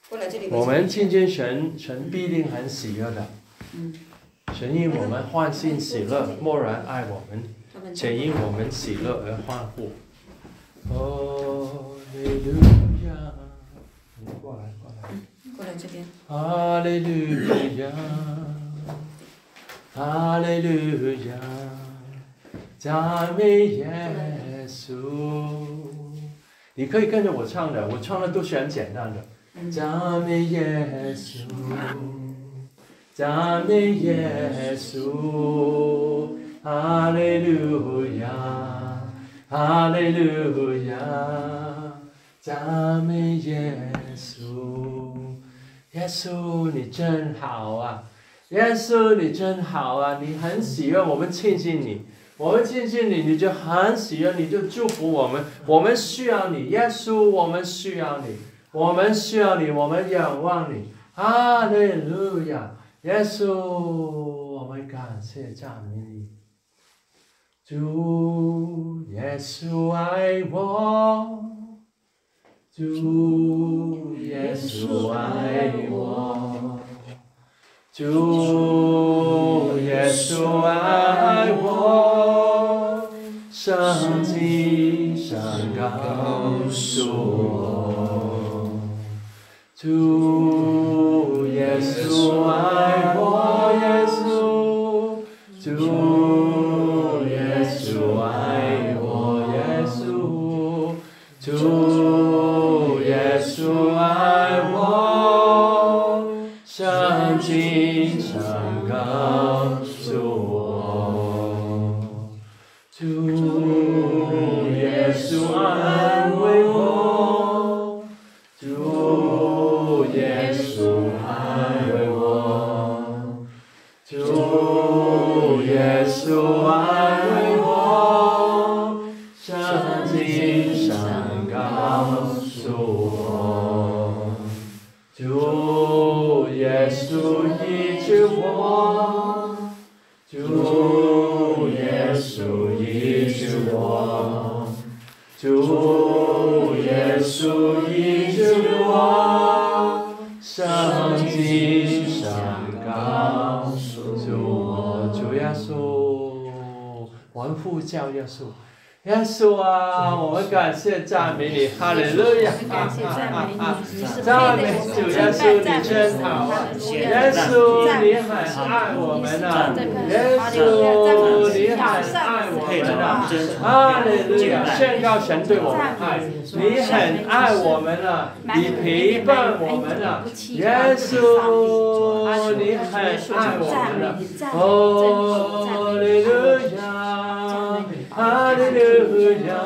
我们亲近神，神必定很喜悦的。神因我们欢欣喜乐，默然爱我们，且因我们喜乐而欢呼。哈利路亚！你过来。 过来这边。 哈利路亚，哈利路亚，赞美耶稣。你可以跟着我唱的，我唱的都是很简单的。赞美耶稣，赞美耶稣，哈利路亚，哈利路亚，赞美耶稣。耶稣你真好啊，耶稣你真好啊，你很喜悦我们亲近你，我们亲近你，你就很喜悦，你就祝福我们，我们需要你，耶稣我们需要你，我们需要你，我们仰望你，哈利路亚，耶稣我们感谢赞美你，主耶稣爱我，主耶稣爱我，主耶稣爱我，圣经上告诉我，主耶稣爱我，耶稣，主耶稣爱我，耶稣，主耶稣爱我，圣经上告诉我，主耶稣安慰我，主耶稣安慰我，主耶稣安慰我，圣经上告诉我，主耶稣医治我，主耶稣医治我，主耶稣医治我，圣经上告诉我，主耶稣，我们呼叫耶稣。耶稣啊，我们感谢赞美你，哈利路亚！赞美主耶稣，你真好啊！耶稣，你很爱我们啊！耶稣，你很爱我们啊！哈利路亚！宣告神对我们爱，你很爱我们啊！你陪伴我们啊！耶稣，你很爱我们啊！哈利路亚！哈利路亚，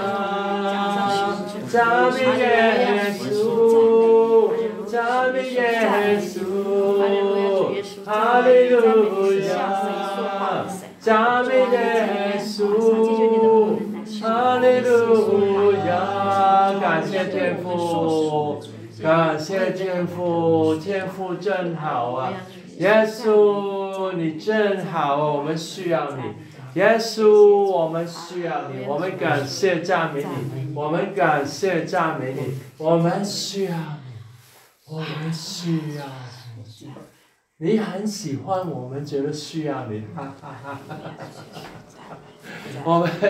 赞美耶稣，赞美耶稣，哈利路亚，赞美耶稣，哈利路亚，感谢天父，感谢天父，天父真好啊，耶稣你真好，我们需要你。耶稣，我们需要你，我们感谢赞美你，我们感谢赞美你，我们需要你，我们需要你。你很喜欢我们，觉得需要你，哈哈哈哈。我们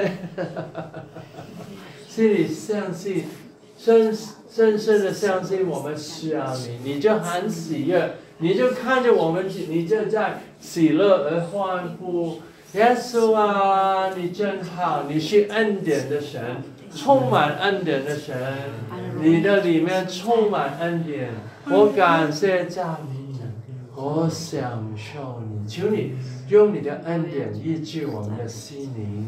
心里相信，深深的相信我们需要你，你就很喜悦，你就看着我们，你就在喜乐而欢呼。耶稣啊，你真好，你是恩典的神，充满恩典的神，你的里面充满恩典，我感谢赞美你，我享受你，求你用你的恩典医治我们的心灵，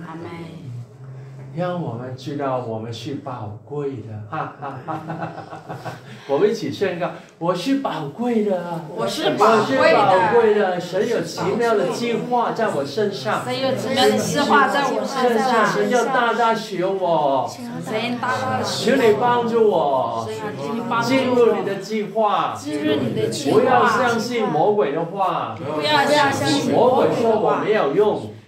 让我们知道我们是宝贵的，哈哈哈哈哈！我们一起宣告：我是宝贵的， 我是宝贵的， 神有奇妙的计划在我身上， 神有奇妙的计划在我身上， 神要大大使用我，求你帮助我进入你的计划，不要相信魔鬼的话， 不要相信魔鬼说我没有用。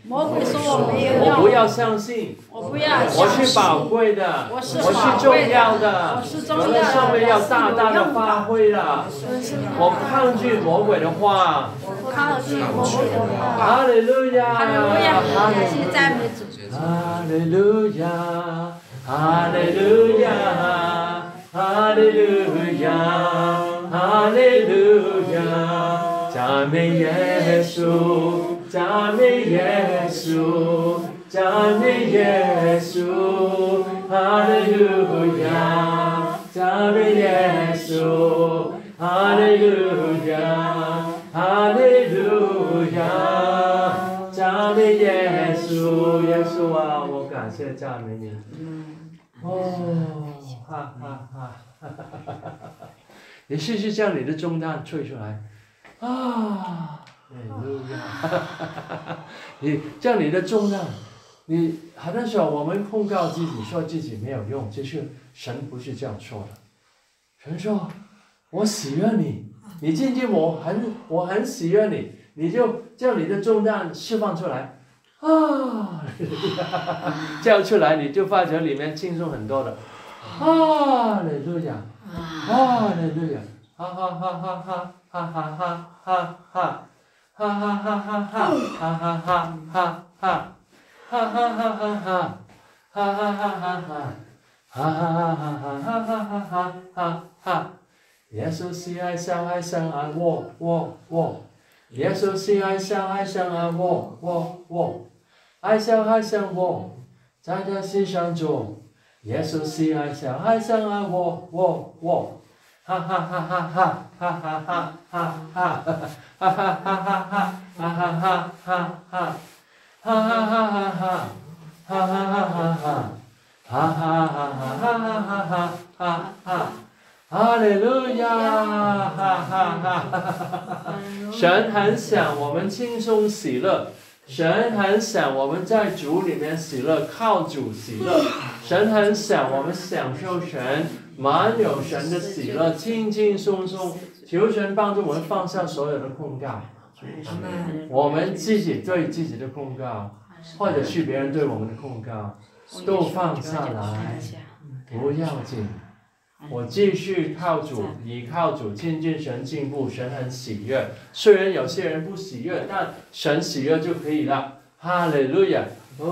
魔鬼说我没有用， 我不要相信， 我不要我相信， 是宝贵的， 我是我是重要的，我的生命要大大的发挥了。我抗拒魔鬼的话。 我抗拒魔鬼的话。 哈利路亚， 哈利路亚，感谢赞美主。 哈利路亚，哈利路亚，哈利路亚，哈利路亚，赞美耶稣，赞美耶稣，赞美耶稣，哈利路亚，赞美耶稣，哈利路亚，哈利路亚，赞美耶稣，耶稣啊，我感谢赞美你。哦，哈哈哈！你试试将你的重担吹出来，啊，哈利路亚！你将你的重担，你很多时候我们控告自己，说自己没有用，其实神不是这样说的。神说：“我喜悦你，你渐渐我很喜悦你，你就将你的重担释放出来。”啊，这样出来你就发觉里面轻松很多的。哈利路亚，哈利路亚，哈哈哈哈哈哈哈哈哈哈，哈哈哈哈哈哈哈哈哈哈，哈哈哈哈哈哈，哈哈哈哈哈，哈哈哈哈哈哈哈。耶稣是爱相爱相爱我，耶稣是爱相爱相爱我，爱相爱相我，在他心上做。耶稣是爱相爱相爱我，哈哈哈哈哈哈哈哈哈哈，哈哈哈哈哈哈哈哈哈，哈哈哈哈哈哈，哈哈哈哈哈，哈哈哈哈哈哈，哈利路亚，哈哈哈！神很想我们轻松喜乐。神很想我们在主里面喜乐，靠主喜乐。神很想我们享受神，满有神的喜乐，轻轻松松。求神帮助我们放下所有的控告，我们自己对自己的控告，或者是别人对我们的控告，都放下来，不要紧。我继续靠主，依靠主，亲近神，进步。神很喜悦，虽然有些人不喜悦，但神喜悦就可以了。哈利路亚！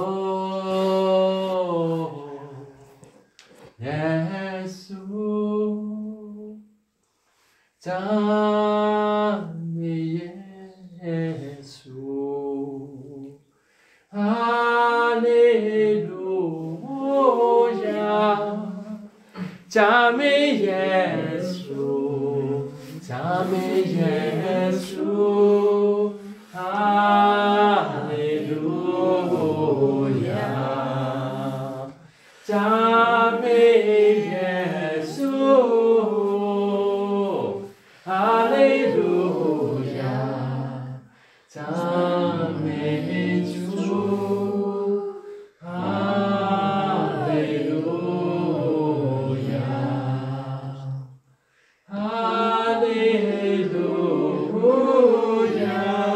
哦，耶稣，赞美耶稣，哈利路亚。赞美耶稣，赞美耶稣，哈利路亚，赞美耶稣，哈利路亚，赞美主，哈利路亚。哈利路亚，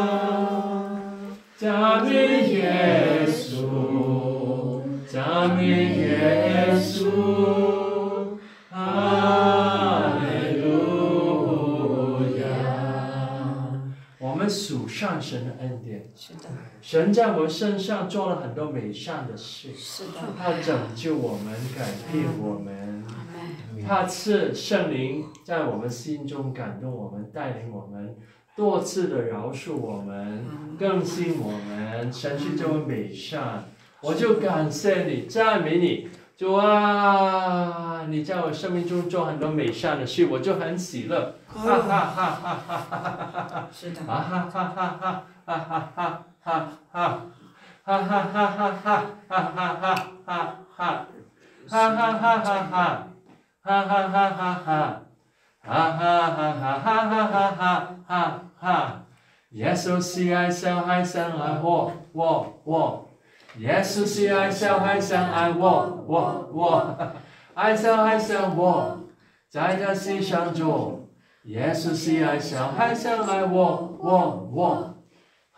赞美耶稣，赞美耶稣，哈利路亚。我们数上神的恩典， 是的， 神在我们身上做了很多美善的事， 是的， 他拯救我们，改变我们。他赐圣灵在我们心中感动我们，带领我们，多次的饶恕我们，更新我们。神是这么美善，我就感谢你，赞美你，主啊！你在我生命中做很多美善的事，我就很喜乐。哈哈哈哈哈哈哈哈！ 是的， 哈哈哈哈哈哈哈哈哈哈！哈哈哈哈哈哈哈哈哈哈！哈哈哈哈哈！哈哈哈哈哈，哈哈哈哈哈哈哈哈！耶稣是爱小孩相爱我，耶稣是爱小孩相爱我，爱小孩像我，在他心上做。耶稣是爱小孩相爱我，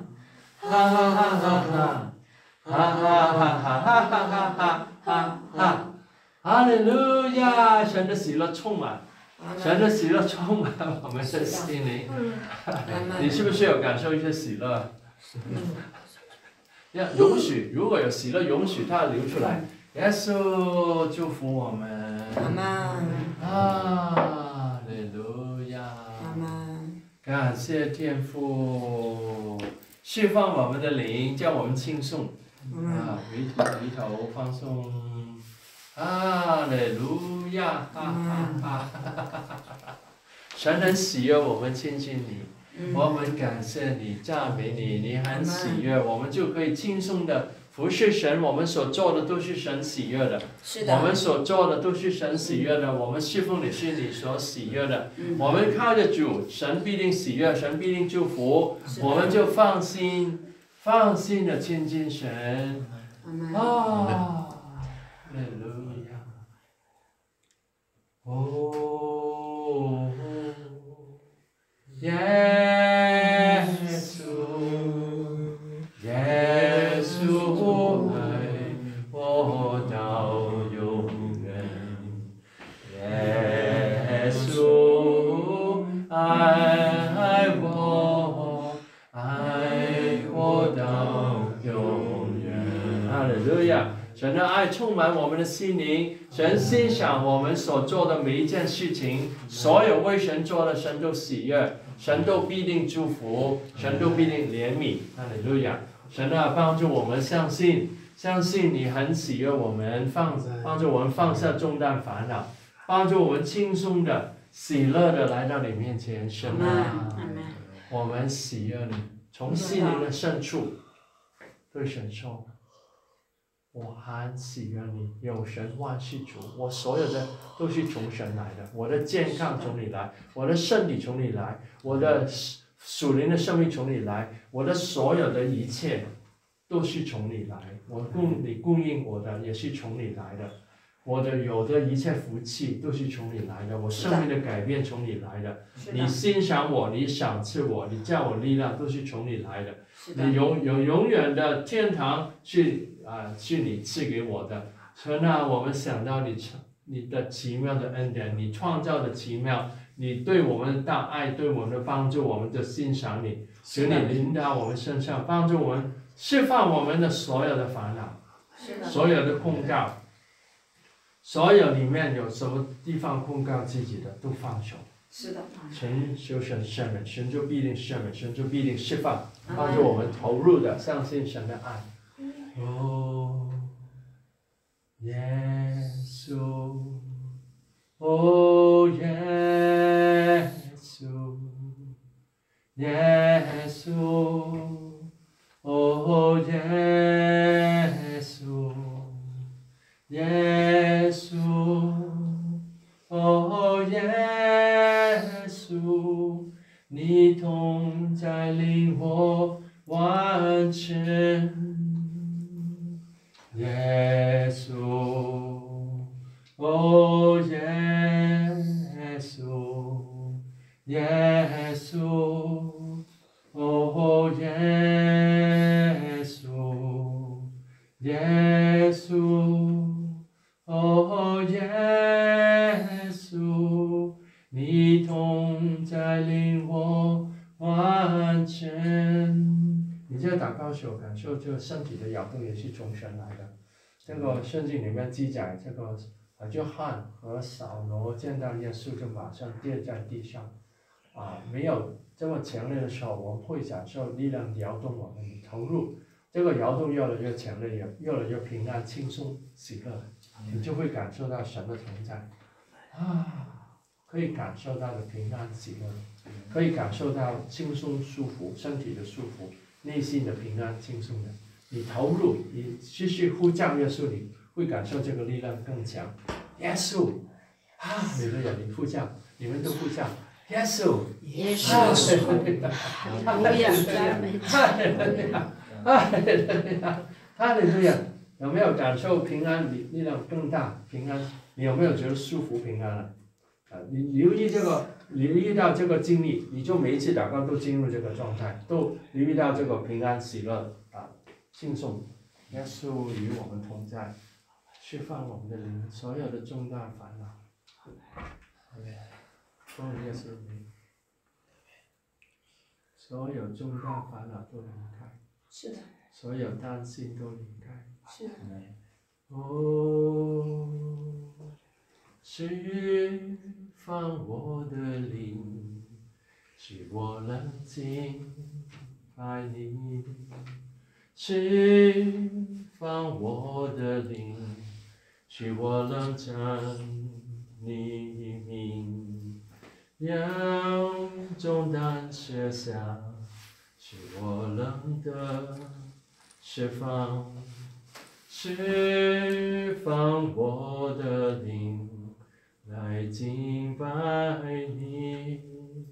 哈哈哈哈哈，哈哈哈哈哈哈哈哈，哈利路亚！神的喜乐充满，神的喜乐充满我们的心灵。你是不是有感受一些喜乐？要容许，如果有喜乐，容许它流出来。耶稣祝福我们。哈利路亚。感谢天父，释放我们的灵，叫我们轻松。回头放松。哈利路亚！哈哈哈！神很喜悦我们亲近你。我们感谢你，赞美你，你很喜悦，我们就可以轻松的服侍神。我们所做的都是神喜悦的，我们所做的都是神喜悦的，我们侍奉你是你所喜悦的。我们靠着主，神必定喜悦，神必定祝福，我们就放心的亲近神。啊，哈利路亚！哦。耶稣，耶稣爱我到永远，耶稣爱我到永远。哈利路亚！神的爱充满我们的心灵，神欣赏我们所做的每一件事情，所有为神做的，神都喜悦。神都必定祝福，神都必定怜悯，哈利路亚！神啊，帮助我们相信你很喜悦我们，帮助我们放下重担烦恼，帮助我们轻松的、喜乐的来到你面前，神啊，我们喜悦你，从心灵的深处对神说。我很喜悦你，有神万事主，我所有的都是从神来的，我的健康从你来，我的身体从你来，我的属灵的生命从你来，我的所有的一切都是从你来，你供应我的也是从你来的，我的有的一切福气都是从你来的，我生命的改变从你来的，你欣赏我，你赏赐我，你叫我力量都是从你来的，你永远的天堂是你赐给我的。神啊，我们想到你的奇妙的恩典，你创造的奇妙，你对我们的大爱，对我们的帮助，我们就欣赏你，求你临到我们身上，帮助我们释放我们的所有的烦恼，所有的控告，所有里面有什么地方控告自己的都放手。 是的， 神赦免，神就必定赦免，神就必定释放，帮助我们投入的相信神的爱。哦，耶稣，哦耶稣，耶稣，哦耶稣，耶稣，哦耶稣，你同在令我完全。耶稣，哦耶稣，耶稣，哦耶稣，耶稣，哦耶稣，你同在令我完全。你这个祷告时候感受这个身体的摇动也是从神来的。这个圣经里面记载，这个约翰和扫罗见到耶稣就马上跌在地上，没有这么强烈的时候，我们会感受力量摇动我们投入，这个摇动越来越强烈，越来越平安、轻松、喜乐，你就会感受到神的同在，可以感受到的平安喜乐，可以感受到轻松舒服，身体的舒服。内心的平安轻松的，你投入，你继续呼叫耶稣，你会感受这个力量更强。耶稣，每个人你呼叫，你们都呼叫耶稣， 耶稣， 哈利路亚，赞美主， 哈利路亚， 有没有感受平安力量更大？平安，你有没有觉得舒服平安了？你留意到这个经历，你就每一次祷告都进入这个状态，都留意到这个平安喜乐轻松。耶稣与我们同在，释放我们的灵，所有的重担烦恼。奉耶稣名，所有重担烦恼都离开。 是的。 所有担心都离开。 是的。 释放我的灵，使我能敬拜你。释放我的灵，使我能赞你名。让重担卸下，使我能得释放。释放我的灵，来敬拜你。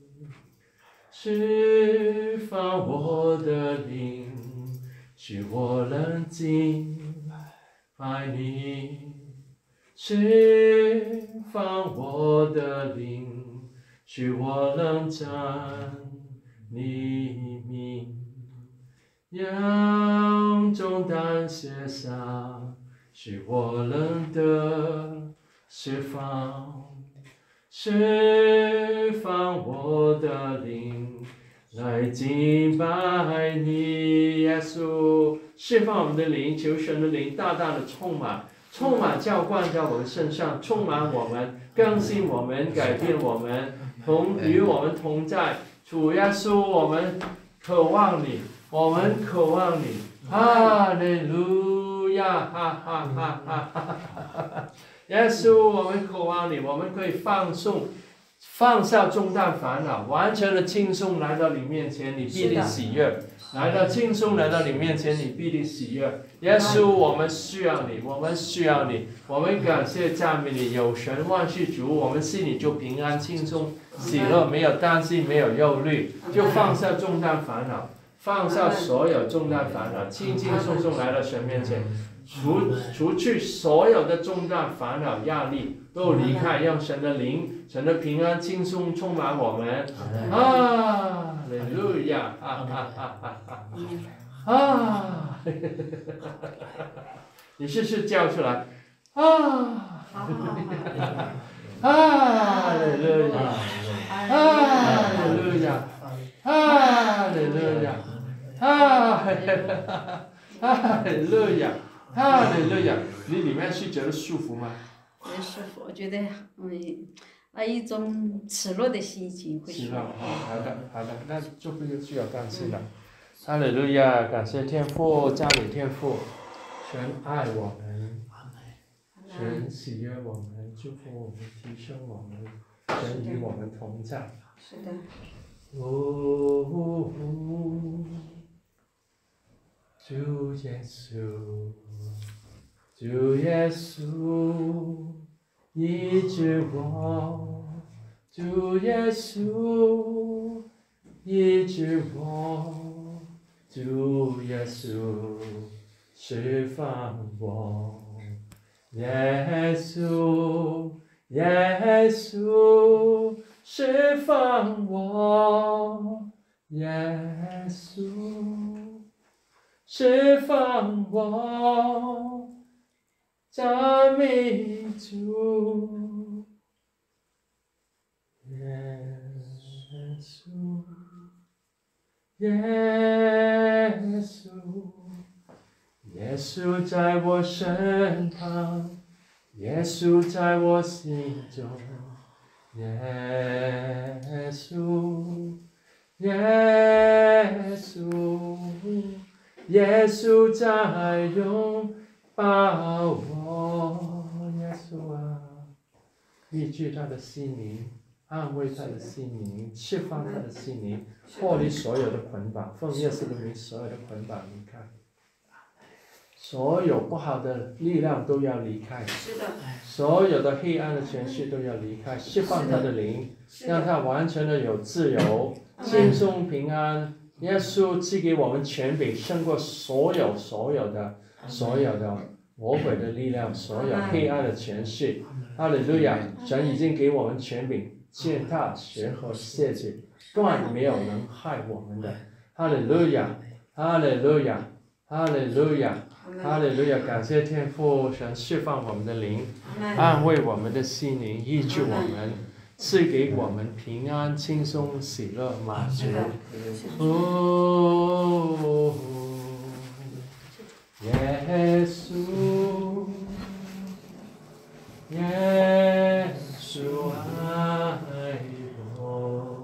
释放我的灵，使我能敬拜你。释放我的灵，使我能赞你名。让重担卸下，使我能得释放。释放我的灵，来敬拜你。耶稣，释放我们的灵，求神的灵大大的充满浇灌在我们身上，充满我们，更新我们，改变我们，与我们同在。主耶稣，我们渴望你，我们渴望你。哈利路亚，哈哈哈哈哈哈！耶稣，我们渴望你，我们可以放下重担烦恼，完全的轻松来到你面前，你必定喜悦。来到轻松来到你面前，你必定喜悦。耶稣，我们需要你，我们需要你，我们感谢赞美你，有神万事主，我们心里就平安轻松喜乐，没有担心，没有忧虑，就放下重担烦恼，放下所有重担烦恼，轻轻松松来到神面前，除去所有的重担烦恼压力都离开，让神的灵、神的平安轻松充满我们。哈利路亚，哈哈哈哈哈！你试试叫出来，哈利路亚，哈利路亚，哈利路亚，哈利路亚，哈利路亚！你里面是觉得舒服吗？ 也舒服，我觉得那一种赤裸的心情会舒服。 好的，那就不需要担心了。哈利路亚，感谢天父，赞美天父，神爱我们，神喜悦我们，祝福我们，提升我们，神与我们同在。 是的。 主耶稣，主耶稣，医治我，主耶稣，医治我，主耶稣，释放我，耶稣，耶稣，释放我，耶稣。释放我，赞美主，耶稣，耶稣，耶稣在我身旁，耶稣在我心中，耶稣，耶稣。耶稣在拥抱我，耶稣啊，医治他的心灵，安慰他的心灵，释放他的心灵，脱离所有的捆绑，奉耶稣的名，所有的捆绑离开，所有不好的力量都要离开，所有的黑暗的权势都要离开，释放他的灵，让他完全的有自由，轻松平安。耶稣赐给我们权柄，胜过所有的魔鬼的力量，所有黑暗的权势。哈利路亚！神已经给我们权柄，践踏邪和邪气，断没有能害我们的。哈利路亚！哈利路亚！哈利路亚！哈利路亚！感谢天父神释放我们的灵，安慰我们的心灵，医治我们，赐给我们平安、轻松、喜乐、满足。哦，耶稣，耶稣爱我，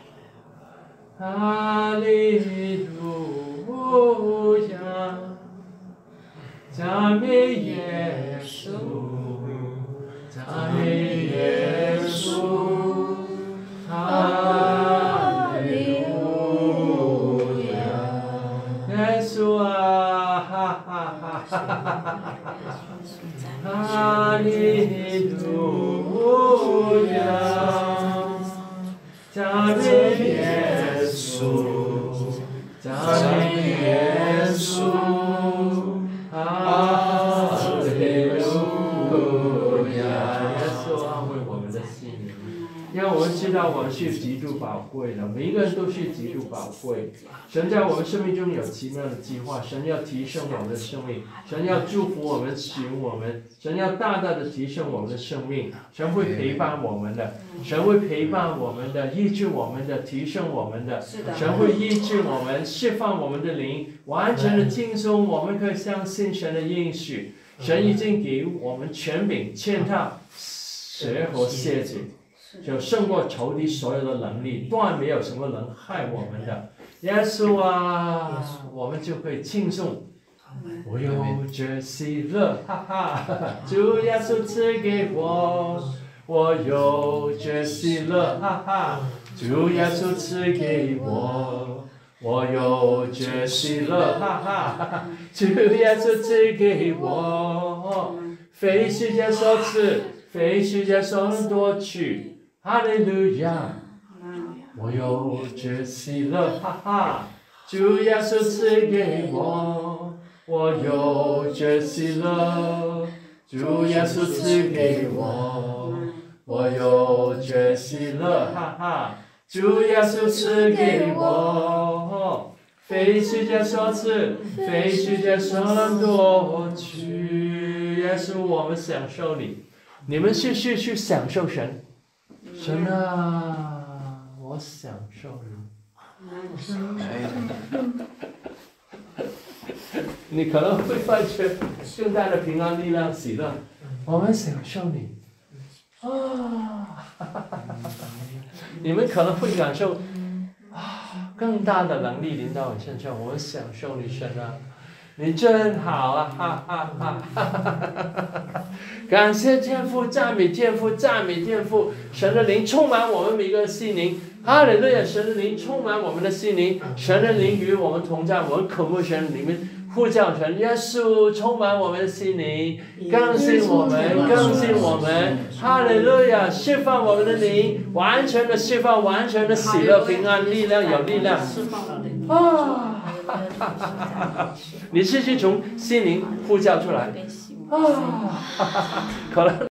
哈利路亚，赞美耶稣，赞美耶稣，哈利路亚，耶稣啊，哈哈哈哈哈，哈利路亚，赞美耶稣，赞美耶稣，哈利路亚，耶稣安慰我们的心灵，让我们知道我们是极度宝贵的，每一个人都是极度宝贵。神在我们生命中有奇妙的计划，神要提升我们的生命，神要祝福我们，使用我们，神要大大的提升我们的生命，神会陪伴我们的，神会陪伴我们的，医治我们的，提升我们的，神会医治我们，释放我们的灵，完全的轻松。我们可以相信神的应许，神已经给我们权柄，践踏邪和邪气，就胜过仇敌所有的能力，断没有什么能害我们的。耶稣啊，我们就可以轻松。我有这喜乐，哈哈，主耶稣赐给我，我有这喜乐，哈哈，主耶稣赐给我，我有这喜乐，哈哈，主耶稣赐给我，非世界所赐，非世界所能夺取，哈利路亚。我有这喜乐，哈哈，主耶稣赐给我，我有这喜乐，主耶稣赐给我，我有这喜乐，哈哈，主耶稣赐给我，非世界所赐，非世界所能夺取。耶稣，我们享受你，你们去享受神，神啊。我享受你可能会发觉更大的平安、力量、喜乐。我们享受你你们可能会感受更大的能力临到你身上。我们享受你神啊，你真好啊！哈哈哈哈！感谢天父，赞美天父，赞美天父！神的灵充满我们每个心灵。哈利路亚！神的灵充满我们的心灵，神的灵与我们同在，我们渴慕神，你们呼叫神，耶稣充满我们的心灵，更新我们，更新我们，哈利路亚！释放我们的灵，完全的释放，完全的喜乐、平安、力量，有力量你继续从心灵呼叫出来可能